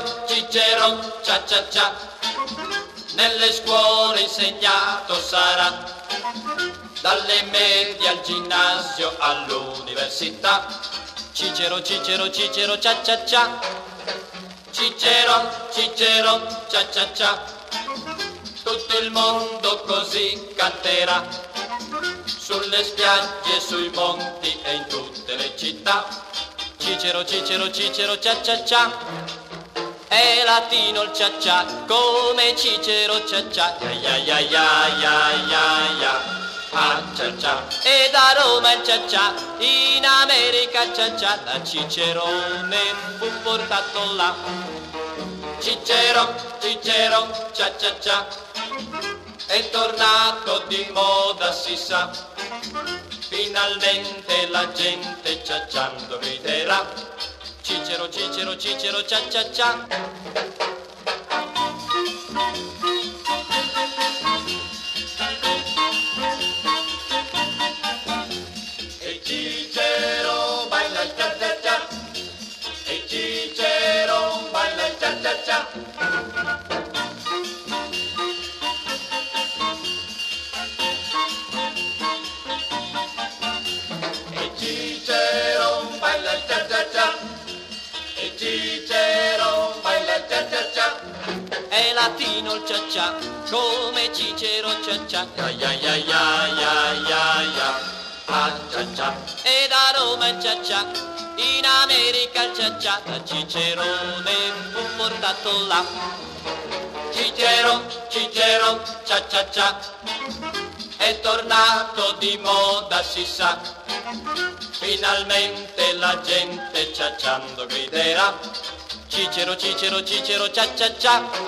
Cicero, cia cia cia, nelle scuole insegnato sarà, dalle medie al ginnasio all'università. Cicero, Cicero, Cicero, cia cia cia, Cicero, Cicero, cia cia cia, tutto il mondo così canterà, sulle spiagge, sui monti e in tutte le città. Cicero, Cicero, Cicero, cia cia cia, è latino il cia cia, come Cicero cia cia, ya ya ya ya ya ya. Ah, cia cia. E da Roma il cia cia, in America cia cia, da Cicerone fu portato là. Cicero, Cicero, cia cia cia, è tornato di moda si sa, finalmente la gente ciacciando griderà. Cicero, Cicero, Cicero, cia cia cia. E Cicero baila il cia cia cia, e Cicero baila il cia cia cia. E Cicero baila il cia cia cia, e Cicero baila il cia cia cia. È latino il cia cia, come Cicero cia cia, ya ya ya ya ya ya ya. Ah, cia cia. E da Roma il cia cia, in America il cia cia, da Cicerone fu portato là. Cicero, Cicero, cia cia cia, è tornato di moda si sa, finalmente la gente ciacciando griderà. Cicero, Cicero, Cicero, cia cia cia.